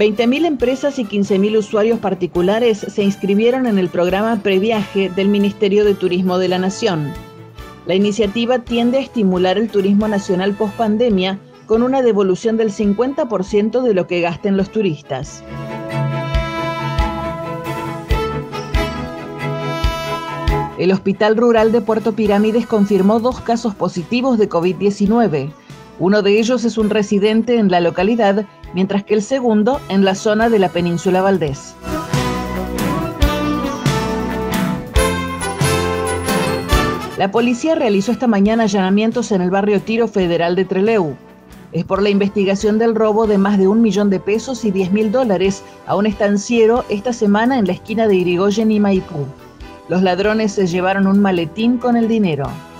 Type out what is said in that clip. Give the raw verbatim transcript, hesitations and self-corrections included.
veinte mil empresas y quince mil usuarios particulares se inscribieron en el programa Previaje del Ministerio de Turismo de la Nación. La iniciativa tiende a estimular el turismo nacional post-pandemia con una devolución del cincuenta por ciento de lo que gasten los turistas. El Hospital Rural de Puerto Pirámides confirmó dos casos positivos de COVID diecinueve. Uno de ellos es un residente en la localidad, mientras que el segundo en la zona de la Península Valdés. La policía realizó esta mañana allanamientos en el barrio Tiro Federal de Trelew. Es por la investigación del robo de más de un millón de pesos y diez mil dólares a un estanciero esta semana en la esquina de Irigoyen y Maipú. Los ladrones se llevaron un maletín con el dinero.